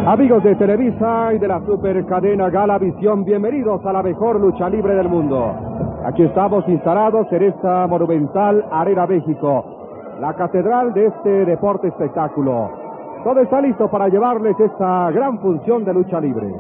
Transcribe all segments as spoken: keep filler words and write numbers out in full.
Amigos de Televisa y de la supercadena Galavisión, bienvenidos a la mejor lucha libre del mundo. Aquí estamos instalados en esta monumental Arena México, la catedral de este deporte espectáculo. Todo está listo para llevarles esta gran función de lucha libre.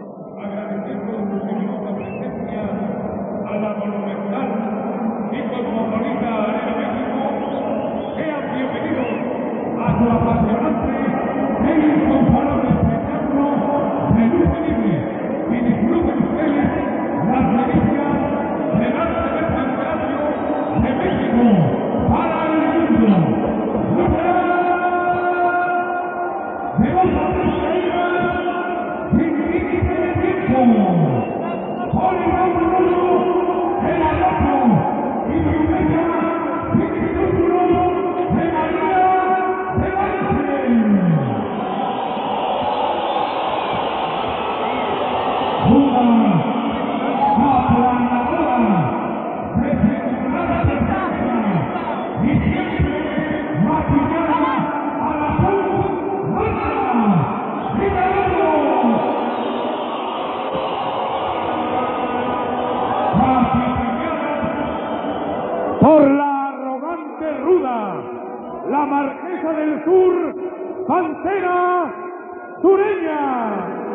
Por la arrogante ruda, la marquesa del sur, Pantera Sureña.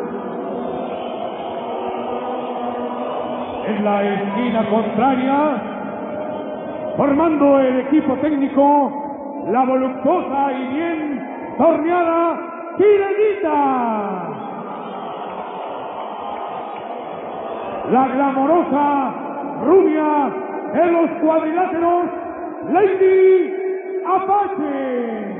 En la esquina contraria, formando el equipo técnico, la voluptuosa y bien torneada Sirenita. La glamorosa rubia en los cuadriláteros, Lady Apache.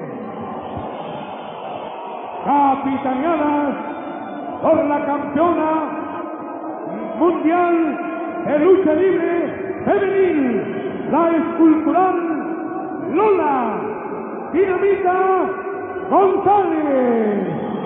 Capitaneadas por la campeona mundial de lucha libre femenil, la escultural Lola Dinamita González.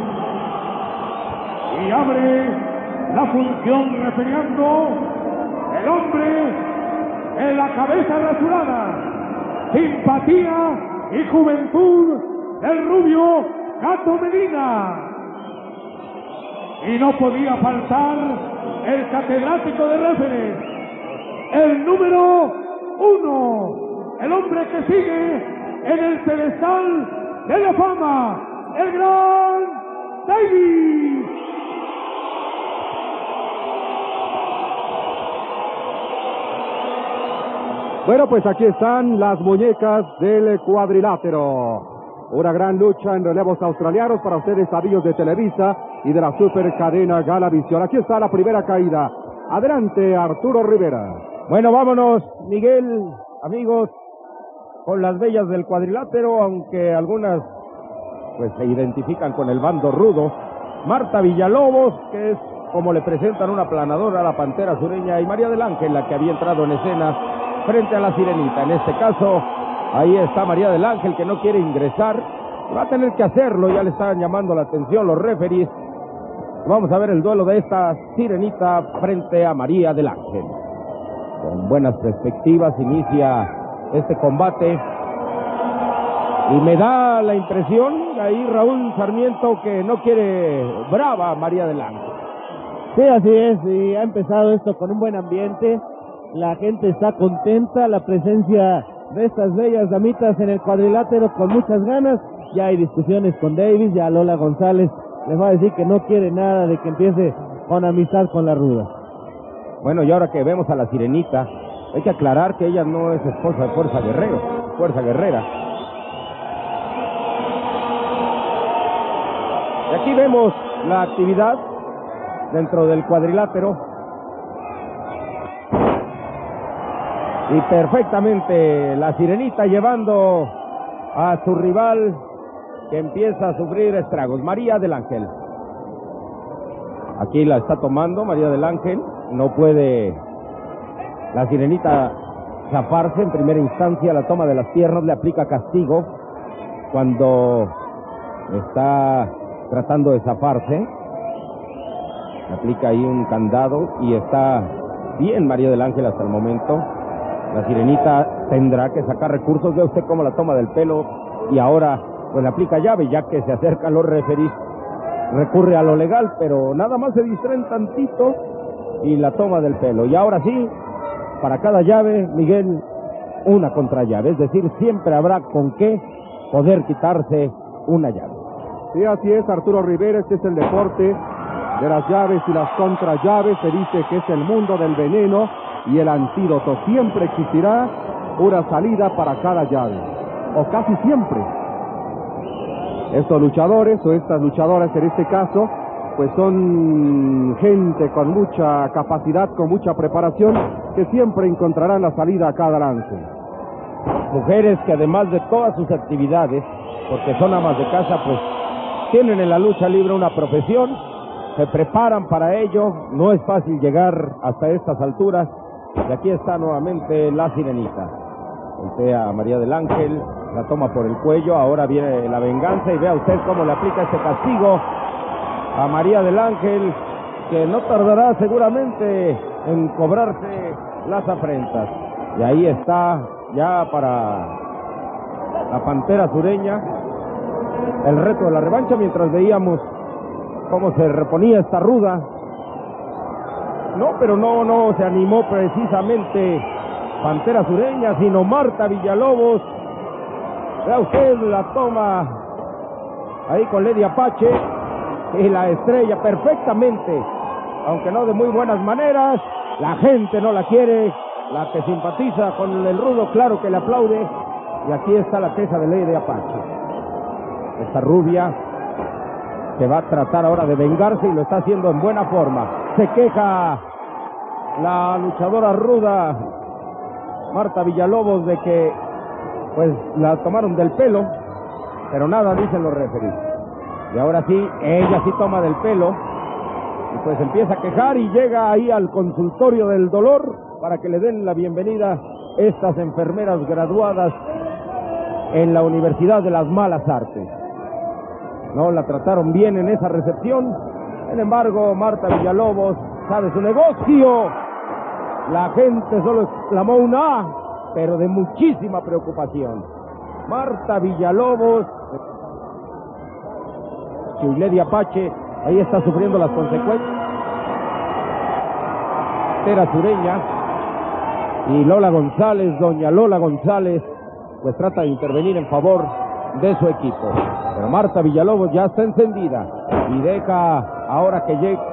Y abre la función refiriendo el hombre en la cabeza rasurada, simpatía y juventud del rubio Gato Medina. Y no podía faltar el catedrático de referees, el número uno, el hombre que sigue en el pedestal de la fama, el gran Davis. Bueno, pues aquí están las muñecas del cuadrilátero. Una gran lucha en relevos australianos para ustedes, amigos de Televisa y de la supercadena Galavisión. Aquí está la primera caída. Adelante, Arturo Rivera. Bueno, vámonos, Miguel, amigos, con las bellas del cuadrilátero, aunque algunas pues se identifican con el bando rudo. Marta Villalobos, que es como le presentan una planadora a la Pantera Sureña, y María del Ángel, la que había entrado en escena frente a la Sirenita. En este caso, ahí está María del Ángel, que no quiere ingresar. Va a tener que hacerlo, ya le están llamando la atención los referees. Vamos a ver el duelo de esta Sirenita frente a María del Ángel. Con buenas perspectivas inicia este combate. Y me da la impresión, ahí Raúl Sarmiento, que no quiere brava a María del Ángel. Sí, así es, y ha empezado esto con un buen ambiente. La gente está contenta, la presencia de estas bellas damitas en el cuadrilátero con muchas ganas. Ya hay discusiones con Davis, ya Lola González les va a decir que no quiere nada de que empiece con amistad con la ruda. Bueno, y ahora que vemos a la Sirenita, hay que aclarar que ella no es esposa de Fuerza Guerrero, Fuerza Guerrera. Y aquí vemos la actividad dentro del cuadrilátero. Y perfectamente la Sirenita llevando a su rival, que empieza a sufrir estragos. María del Ángel. Aquí la está tomando María del Ángel. No puede la Sirenita zafarse en primera instancia. La toma de las piernas, le aplica castigo cuando está tratando de zafarse. Le aplica ahí un candado y está bien María del Ángel hasta el momento. La Sirenita tendrá que sacar recursos. Ve usted cómo la toma del pelo y ahora pues le aplica llave, ya que se acercan los referees recurre a lo legal, pero nada más se distraen tantito y la toma del pelo. Y ahora sí, para cada llave, Miguel, una contrallave, es decir, siempre habrá con qué poder quitarse una llave. Sí, así es, Arturo Rivera, este es el deporte de las llaves y las contrallaves. Se dice que es el mundo del veneno y el antídoto. Siempre existirá una salida para cada llave, o casi siempre. Estos luchadores o estas luchadoras en este caso, pues son gente con mucha capacidad, con mucha preparación, que siempre encontrarán la salida a cada lance. Mujeres que además de todas sus actividades, porque son amas de casa, pues tienen en la lucha libre una profesión, se preparan para ello, no es fácil llegar hasta estas alturas, y aquí está nuevamente la Sirenita. Voltea a María del Ángel, la toma por el cuello, ahora viene la venganza y vea usted cómo le aplica este castigo a María del Ángel, que no tardará seguramente en cobrarse las afrentas. Y ahí está ya para la Pantera Sureña el reto de la revancha, mientras veíamos cómo se reponía esta ruda. No, pero no, no se animó precisamente Pantera Sureña, sino Marta Villalobos. Vea usted la toma ahí con Lady Apache y la estrella perfectamente, aunque no de muy buenas maneras. La gente no la quiere, la que simpatiza con el rudo, claro que le aplaude. Y aquí está la tesa de Lady Apache, esta rubia que va a tratar ahora de vengarse y lo está haciendo en buena forma. Se queja la luchadora ruda Marta Villalobos de que pues la tomaron del pelo, pero nada dicen los referees. Y ahora sí, ella sí toma del pelo y pues empieza a quejar y llega ahí al consultorio del dolor para que le den la bienvenida estas enfermeras graduadas en la Universidad de las Malas Artes. No la trataron bien en esa recepción. Sin embargo, Marta Villalobos sabe su negocio. La gente solo exclamó un A, pero de muchísima preocupación. Marta Villalobos, Lady Apache, ahí está sufriendo las consecuencias. Pantera Sureña y Lola González, doña Lola González, pues trata de intervenir en favor de su equipo. Pero Marta Villalobos ya está encendida y deja ahora que llegue.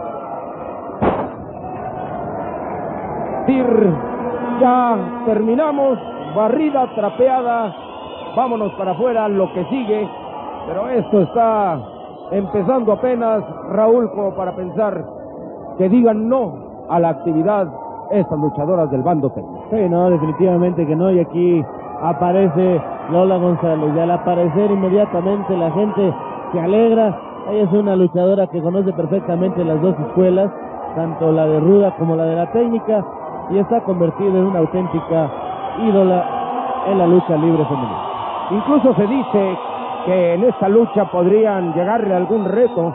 Ya terminamos, barrida, trapeada, vámonos para afuera, lo que sigue, pero esto está empezando apenas, Raúl, como para pensar que digan no a la actividad estas luchadoras del bando técnico. Sí, no, definitivamente que no, y aquí aparece Lola González, y al aparecer inmediatamente la gente se alegra. Ella es una luchadora que conoce perfectamente las dos escuelas, tanto la de ruda como la de la técnica, y está convertida en una auténtica ídola en la lucha libre femenina. Incluso se dice que en esta lucha podrían llegarle algún reto,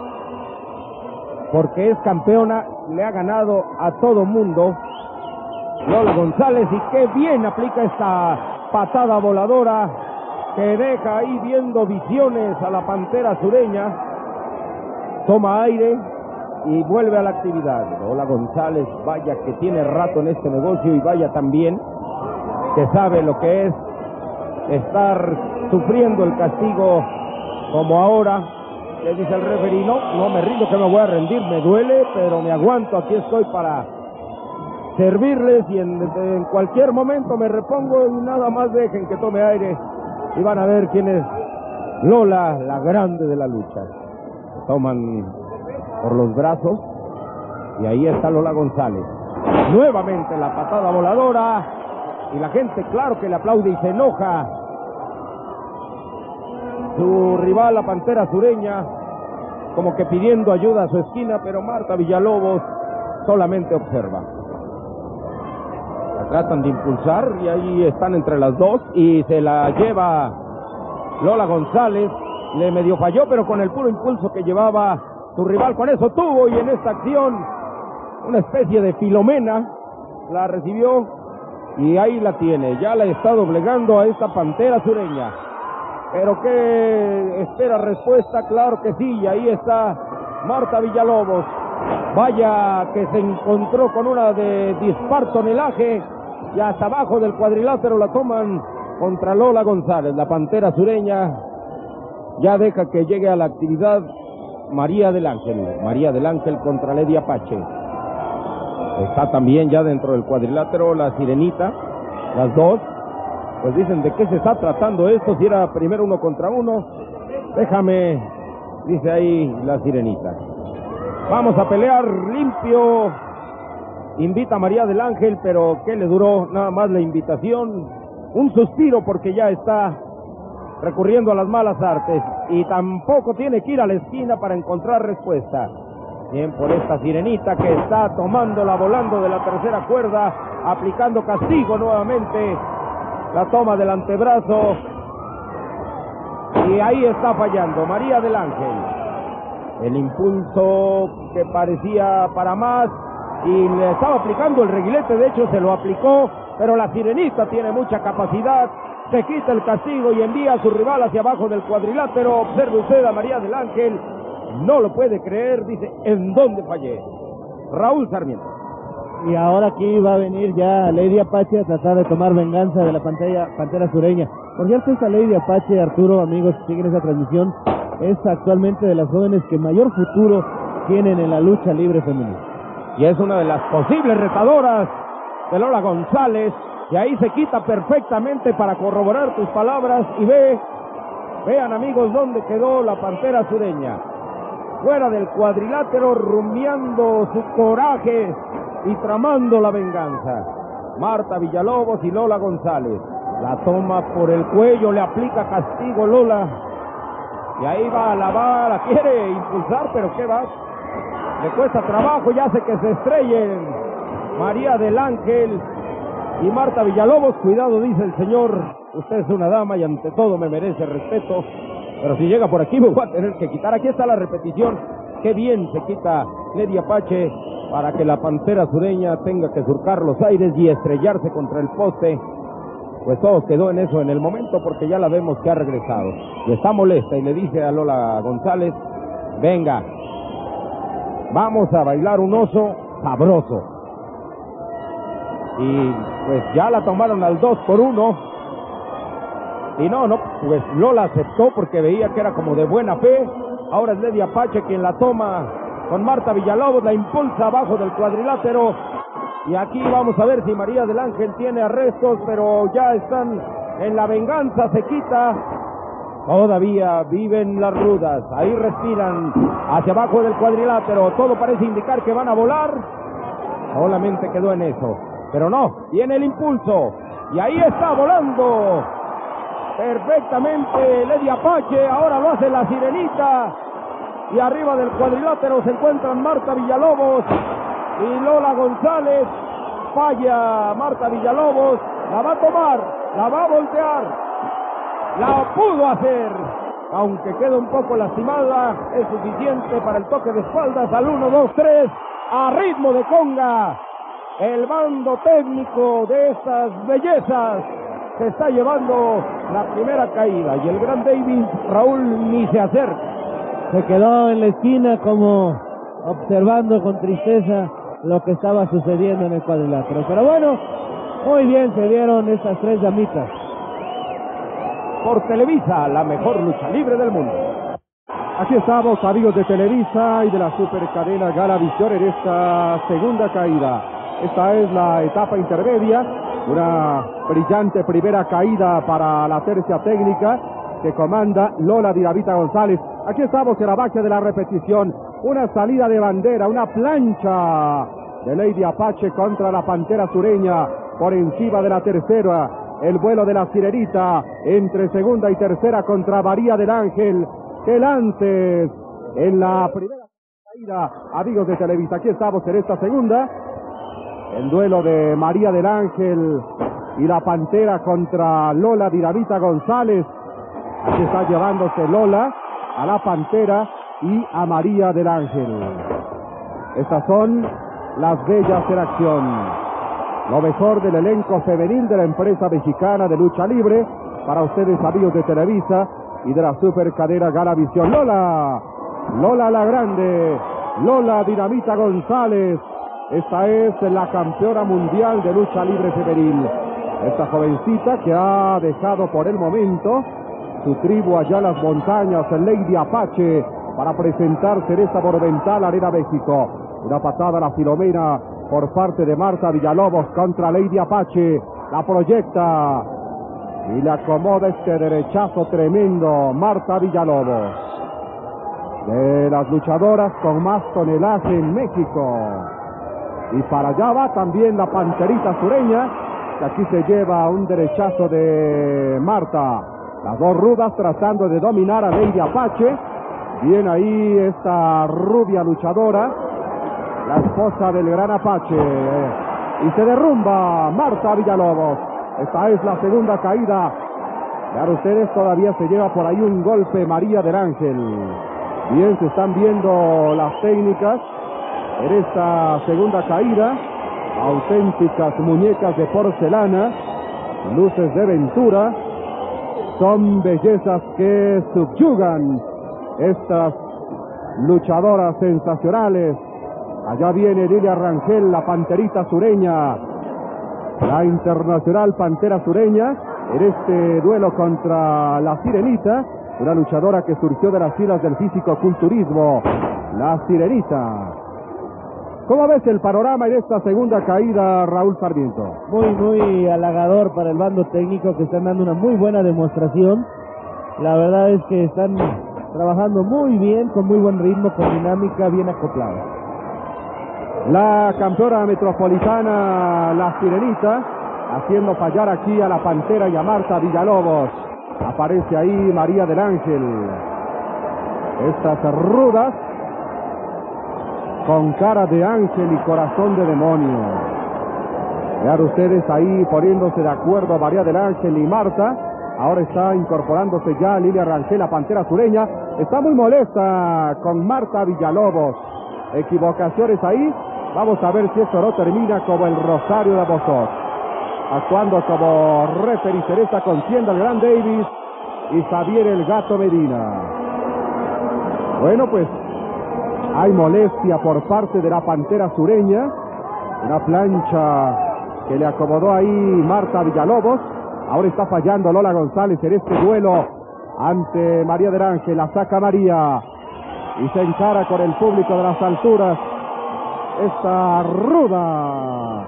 porque es campeona, le ha ganado a todo mundo Lola González, y qué bien aplica esta patada voladora que deja ahí viendo visiones a la Pantera Sureña. Toma aire y vuelve a la actividad. Lola González, vaya que tiene rato en este negocio, y vaya también que sabe lo que es estar sufriendo el castigo como ahora. Le dice el referee, no, no me rindo, que me voy a rendir, me duele, pero me aguanto, aquí estoy para servirles, y en, en cualquier momento me repongo, y nada más dejen que tome aire y van a ver quién es Lola, la grande de la lucha. Toman por los brazos y ahí está Lola González. Nuevamente la patada voladora y la gente, claro que le aplaude y se enoja. Su rival, la Pantera Sureña, como que pidiendo ayuda a su esquina, pero Marta Villalobos solamente observa. La tratan de impulsar y ahí están entre las dos y se la lleva Lola González. Le medio falló, pero con el puro impulso que llevaba su rival, con eso tuvo, y en esta acción una especie de Filomena la recibió y ahí la tiene. Ya la está doblegando a esta Pantera Sureña. pero que espera respuesta, claro que sí, y ahí está Marta Villalobos. Vaya que se encontró con una de dispar tonelaje y hasta abajo del cuadrilátero la toman contra Lola González. La pantera sureña ya deja que llegue a la actividad María del Ángel. María del Ángel contra Lady Apache. Está también ya dentro del cuadrilátero la Sirenita, las dos. Pues dicen, ¿de qué se está tratando esto? Si era primero uno contra uno. Déjame, dice ahí la Sirenita. Vamos a pelear limpio. Invita a María del Ángel, pero ¿qué le duró nada más la invitación? Un suspiro, porque ya está recurriendo a las malas artes y tampoco tiene que ir a la esquina para encontrar respuesta. Bien por esta Sirenita que está tomándola volando de la tercera cuerda, aplicando castigo nuevamente. La toma del antebrazo y ahí está fallando María del Ángel. El impulso que parecía para más y le estaba aplicando el reguilete, de hecho se lo aplicó, pero la Sirenita tiene mucha capacidad, se quita el castigo y envía a su rival hacia abajo del cuadrilátero. Observe usted a María del Ángel, no lo puede creer, dice, ¿en dónde fallé? Raúl Sarmiento. Y ahora aquí va a venir ya Lady Apache a tratar de tomar venganza de la pantalla, pantera sureña. Por cierto, esta Lady Apache, Arturo, amigos que siguen esa transmisión, es actualmente de las jóvenes que mayor futuro tienen en la lucha libre femenina. Y es una de las posibles retadoras de Lola González, y ahí se quita perfectamente para corroborar tus palabras y ve, vean amigos dónde quedó la pantera sureña. Fuera del cuadrilátero, rumiando su coraje y tramando la venganza. Marta Villalobos y Lola González. La toma por el cuello, le aplica castigo Lola. Y ahí va, la va, la quiere impulsar, pero ¿qué va? Le cuesta trabajo, ya hace que se estrellen María del Ángel y Marta Villalobos. Cuidado, dice el señor, usted es una dama y ante todo me merece respeto, pero si llega por aquí me voy a tener que quitar. Aquí está la repetición, qué bien se quita Lady Apache para que la pantera sureña tenga que surcar los aires y estrellarse contra el poste. Pues todo quedó en eso en el momento, porque ya la vemos que ha regresado y está molesta y le dice a Lola González, venga, vamos a bailar un oso sabroso. Y pues ya la tomaron al dos por uno. Y no, no, pues Lola aceptó porque veía que era como de buena fe. Ahora es Lady Apache quien la toma con Marta Villalobos, la impulsa abajo del cuadrilátero. Y aquí vamos a ver si María del Ángel tiene arrestos, pero ya están en la venganza, se quita. Todavía viven las rudas, ahí respiran hacia abajo del cuadrilátero, todo parece indicar que van a volar, solamente quedó en eso, pero no, viene el impulso, y ahí está volando perfectamente Lady Apache, ahora lo hace la Sirenita, y arriba del cuadrilátero se encuentran Marta Villalobos y Lola González. Falla Marta Villalobos, la va a tomar, la va a voltear, la pudo hacer, aunque queda un poco lastimada, es suficiente para el toque de espaldas al uno, dos, tres, a ritmo de conga. El bando técnico de estas bellezas se está llevando la primera caída y el gran Davis, Raúl, ni se acerca. Se quedó en la esquina como observando con tristeza lo que estaba sucediendo en el cuadrilátero. Pero bueno, muy bien se vieron estas tres damitas. Por Televisa, la mejor lucha libre del mundo. Aquí estamos, amigos de Televisa y de la supercadena Galavisión, en esta segunda caída. Esta es la etapa intermedia, una brillante primera caída para la tercia técnica que comanda Lola Dinamita González. Aquí estamos en la base de la repetición, una salida de bandera, una plancha de Lady Apache contra la pantera sureña, por encima de la tercera, el vuelo de la Sirenita, entre segunda y tercera contra María del Ángel. Que lances en la primera caída, amigos de Televisa. Aquí estamos en esta segunda, el duelo de María del Ángel y la pantera contra Lola Dinamita González. Aquí está llevándose Lola a la pantera y a María del Ángel. Estas son las bellas en acción. Lo mejor del elenco femenil de la empresa mexicana de lucha libre para ustedes, amigos de Televisa. y de la Super Cadena Galavisión. Lola, Lola la Grande, Lola Dinamita González. Esta es la campeona mundial de lucha libre femenil. Esta jovencita que ha dejado por el momento su tribu allá en las montañas, el Lady Apache, para presentarse en esta monumental Arena México. Una patada a la Filomena por parte de Marta Villalobos contra Lady Apache. La proyecta y le acomoda este derechazo tremendo Marta Villalobos. De las luchadoras con más tonelaje en México. Y para allá va también la Panterita Sureña, que aquí se lleva un derechazo de Marta. Las dos rudas tratando de dominar a Lady Apache. Bien ahí esta rubia luchadora, la esposa del gran Apache. Y se derrumba Marta Villalobos. Esta es la segunda caída. Vean ustedes, todavía se lleva por ahí un golpe María del Ángel. Bien, se están viendo las técnicas en esta segunda caída. Auténticas muñecas de porcelana, luces de Ventura. Son bellezas que subyugan estas luchadoras sensacionales. Allá viene Lilia Rangel, la Panterita Sureña, la internacional Pantera Sureña, en este duelo contra la Sirenita, una luchadora que surgió de las filas del físico-culturismo, la Sirenita. ¿Cómo ves el panorama en esta segunda caída, Raúl Sarmiento? Muy, muy halagador para el bando técnico, que están dando una muy buena demostración. La verdad es que están trabajando muy bien, con muy buen ritmo, con dinámica bien acoplada. La campeona metropolitana, la Sirenita, haciendo fallar aquí a la Pantera y a Marta Villalobos. Aparece ahí María del Ángel. Estas rudas, con cara de ángel y corazón de demonio. Vean ustedes ahí poniéndose de acuerdo María del Ángel y Marta. Ahora está incorporándose ya Lilia Rangel, la Pantera Sureña. Está muy molesta con Marta Villalobos. Equivocaciones ahí. Vamos a ver si esto no termina como el Rosario de Bozot. Actuando como referee en esta contienda el Gran Davis y Xavier el Gato Medina. Bueno, pues hay molestia por parte de la Pantera Sureña. Una plancha que le acomodó ahí Marta Villalobos. Ahora está fallando Lola González en este duelo ante María del Ángel. La saca María y se encara con el público de las alturas. Esta ruda,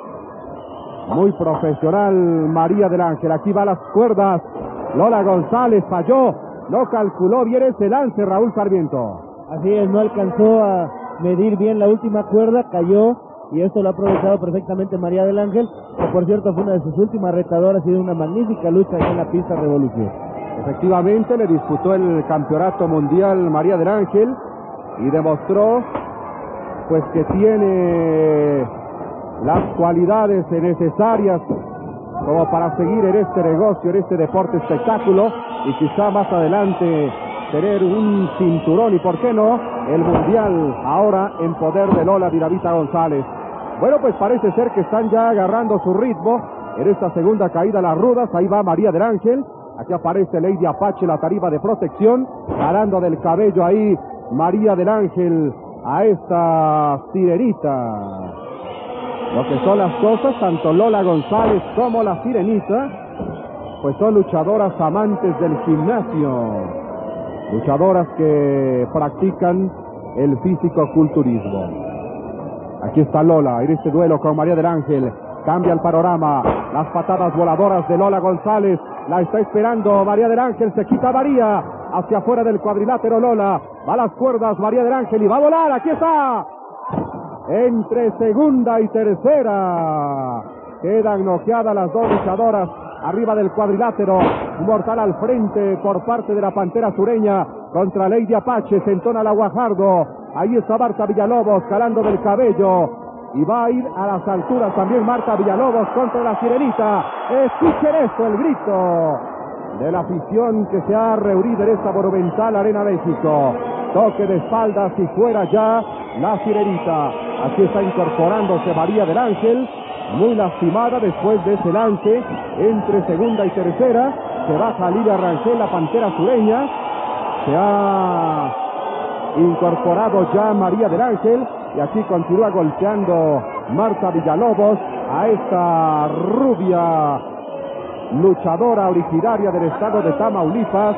muy profesional María del Ángel. Aquí va las cuerdas. Lola González falló, no calculó bien ese lance, Raúl Sarmiento. Así es, no alcanzó a medir bien la última cuerda, cayó, y esto lo ha aprovechado perfectamente María del Ángel, que por cierto fue una de sus últimas retadoras y de una magnífica lucha en la pista Revolución. Efectivamente le disputó el campeonato mundial María del Ángel y demostró pues que tiene las cualidades necesarias como para seguir en este negocio, en este deporte espectáculo, y quizá más adelante tener un cinturón y por qué no el mundial ahora en poder de Lola Dinamita González. Bueno, pues parece ser que están ya agarrando su ritmo en esta segunda caída las rudas. Ahí va María del Ángel, aquí aparece Lady Apache, la tarima de protección, jalando del cabello ahí María del Ángel a esta Sirenita. Lo que son las cosas, tanto Lola González como la Sirenita, pues son luchadoras amantes del gimnasio, luchadoras que practican el físico-culturismo. Aquí está Lola en este duelo con María del Ángel. Cambia el panorama, las patadas voladoras de Lola González, la está esperando María del Ángel, se quita María, hacia afuera del cuadrilátero Lola, va a las cuerdas María del Ángel y va a volar, aquí está, entre segunda y tercera, quedan noqueadas las dos luchadoras, arriba del cuadrilátero, un mortal al frente por parte de la Pantera Sureña, contra Lady Apache, se entona la Guajardo, ahí está Marta Villalobos, calando del cabello, y va a ir a las alturas también Marta Villalobos contra la Sirenita. Escuchen esto, el grito de la afición que se ha reunido en esta monumental Arena México. Toque de espaldas y fuera ya la Sirenita. Aquí está incorporándose María del Ángel, muy lastimada después de ese lance entre segunda y tercera. se baja Lidia Rangel, la pantera sureña. Se ha incorporado ya María del Ángel y aquí continúa golpeando Marta Villalobos a esta rubia luchadora originaria del estado de Tamaulipas,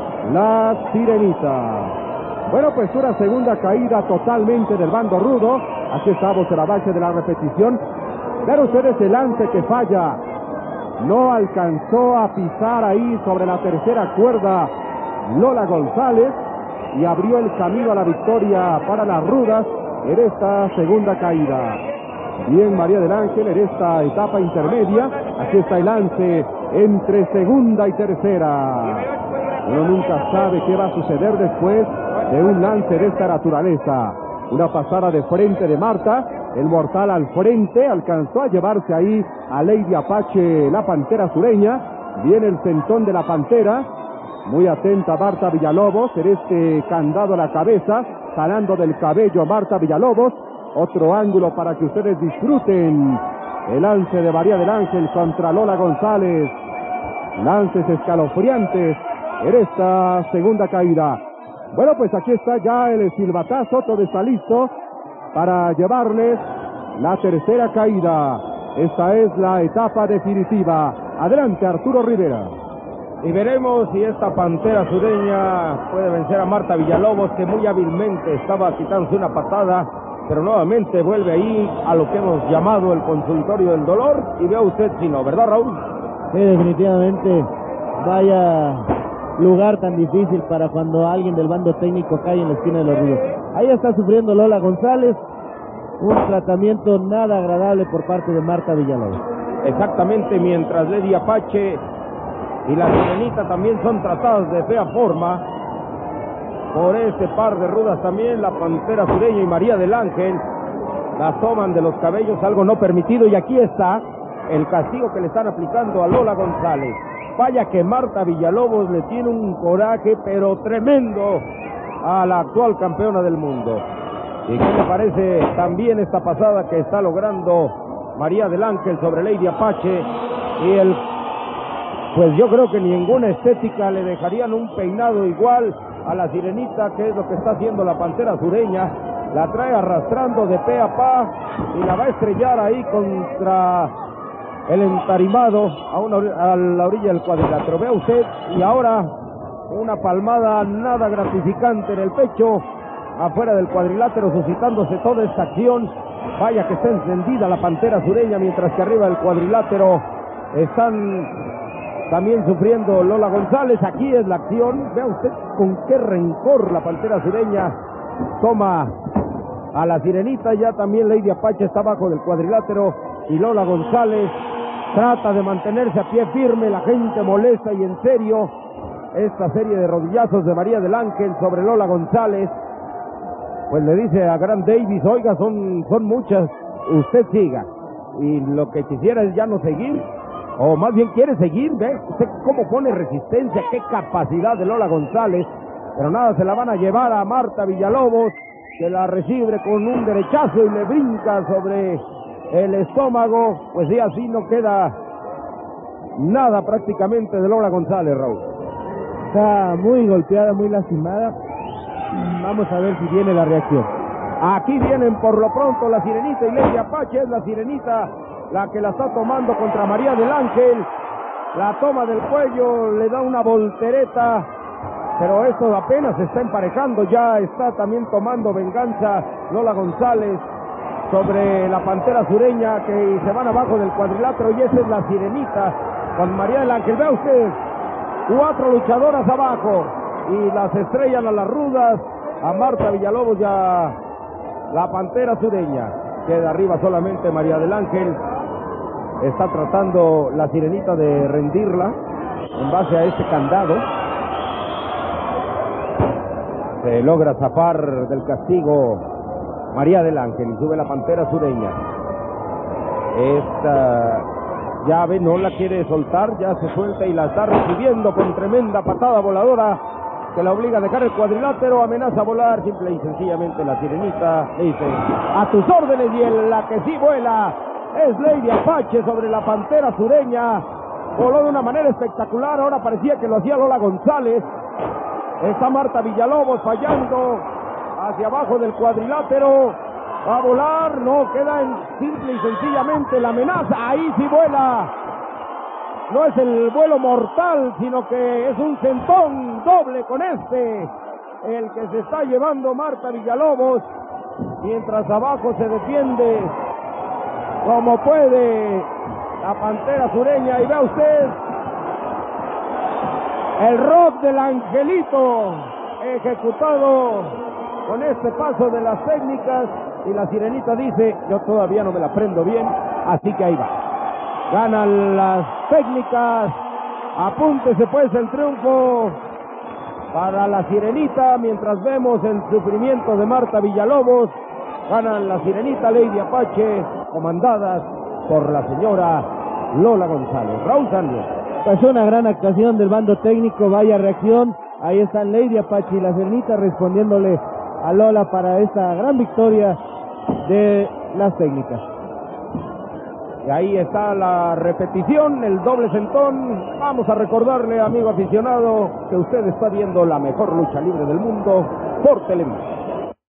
la Sirenita. Bueno, pues una segunda caída totalmente del bando rudo. Aquí estamos en la base de la repetición. Vean ustedes el lance que falla. No alcanzó a pisar ahí sobre la tercera cuerda Lola González y abrió el camino a la victoria para las rudas en esta segunda caída. Bien María del Ángel en esta etapa intermedia. Aquí está el lance entre segunda y tercera. Uno nunca sabe qué va a suceder después de un lance de esta naturaleza. Una pasada de frente de Marta, el mortal al frente, alcanzó a llevarse ahí a Lady Apache, la pantera sureña. Viene el centón de la pantera, muy atenta Marta Villalobos en este candado a la cabeza, jalando del cabello a Marta Villalobos. Otro ángulo para que ustedes disfruten el lance de María del Ángel contra Lola González. Lances escalofriantes en esta segunda caída. Bueno, pues aquí está ya el silbatazo, todo está listo para llevarles la tercera caída. Esta es la etapa definitiva. Adelante, Arturo Rivera. Y veremos si esta pantera sureña puede vencer a Marta Villalobos, que muy hábilmente estaba quitándose una patada, pero nuevamente vuelve ahí a lo que hemos llamado el consultorio del dolor. Y vea usted si no, ¿verdad, Raúl? Sí, definitivamente. Vaya lugar tan difícil para cuando alguien del bando técnico cae en la esquina de los rudos. Ahí está sufriendo Lola González, un tratamiento nada agradable por parte de Marta Villalobos. Exactamente, mientras Lady Apache y la Sirenita también son tratadas de fea forma por este par de rudas, también la pantera sureña y María del Ángel las toman de los cabellos, algo no permitido, y aquí está el castigo que le están aplicando a Lola González. Vaya que Marta Villalobos le tiene un coraje pero tremendo a la actual campeona del mundo. ¿Y qué le parece también esta pasada que está logrando María del Ángel sobre Lady Apache? Y el, pues yo creo que ninguna estética le dejarían un peinado igual a la Sirenita, que es lo que está haciendo la pantera sureña. La trae arrastrando de pe a pa y la va a estrellar ahí contra el entarimado a, una, a la orilla del cuadrilátero. Vea usted, y ahora una palmada nada gratificante en el pecho afuera del cuadrilátero, suscitándose toda esta acción. Vaya que está encendida la pantera sureña, mientras que arriba del cuadrilátero están también sufriendo Lola González. Aquí es la acción. Vea usted con qué rencor la pantera sureña toma a la Sirenita. Ya también Lady Apache está abajo del cuadrilátero y Lola González trata de mantenerse a pie firme. La gente molesta y en serio esta serie de rodillazos de María del Ángel sobre Lola González. Pues le dice a Grant Davis: oiga, son, son muchas, usted siga. Y lo que quisiera es ya no seguir, o más bien quiere seguir. Ve usted cómo pone resistencia, qué capacidad de Lola González. Pero nada, se la van a llevar a Marta Villalobos, que la recibe con un derechazo y le brinca sobre el estómago. Pues sí, así no queda nada prácticamente de Lola González, Raúl. Está muy golpeada, muy lastimada. Vamos a ver si viene la reacción. Aquí vienen por lo pronto la Sirenita y Lady Apache. Es la Sirenita la que la está tomando contra María del Ángel. La toma del cuello, le da una voltereta, pero esto apenas se está emparejando. Ya está también tomando venganza Lola González sobre la pantera sureña, que se van abajo del cuadrilátero, y esa es la Sirenita con María del Ángel. Vea usted, cuatro luchadoras abajo y las estrellan a las rudas, a Marta Villalobos y a la pantera sureña. Queda arriba solamente María del Ángel. Está tratando la Sirenita de rendirla en base a este candado. Se logra zafar del castigo María del Ángel y sube la pantera sureña. Esta llave no la quiere soltar, ya se suelta y la está recibiendo con tremenda patada voladora que la obliga a dejar el cuadrilátero. Amenaza a volar, simple y sencillamente la Sirenita le dice: a tus órdenes. Y en la que sí vuela es Lady Apache sobre la pantera sureña. voló de una manera espectacular, ahora parecía que lo hacía Lola González. Está Marta Villalobos fallando hacia abajo del cuadrilátero, va a volar, no, queda en simple y sencillamente la amenaza, ahí sí vuela. No es el vuelo mortal, sino que es un centón doble con este, el que se está llevando Marta Villalobos, mientras abajo se defiende como puede la pantera sureña. Y vea usted el rock del angelito ejecutado con este paso de las técnicas, y la sirenita dice: yo todavía no me la prendo bien, así que ahí va. Ganan las técnicas, apúntese pues el triunfo para la sirenita, mientras vemos el sufrimiento de Marta Villalobos. Ganan la sirenita, Lady Apache, comandadas por la señora Lola González. Raúl Santos. Pues una gran actuación del bando técnico, vaya reacción. Ahí están Lady Apache y la sirenita respondiéndole a Lola para esta gran victoria de las técnicas. Y ahí está la repetición, el doble centón. Vamos a recordarle, amigo aficionado, que usted está viendo la mejor lucha libre del mundo por Televisa.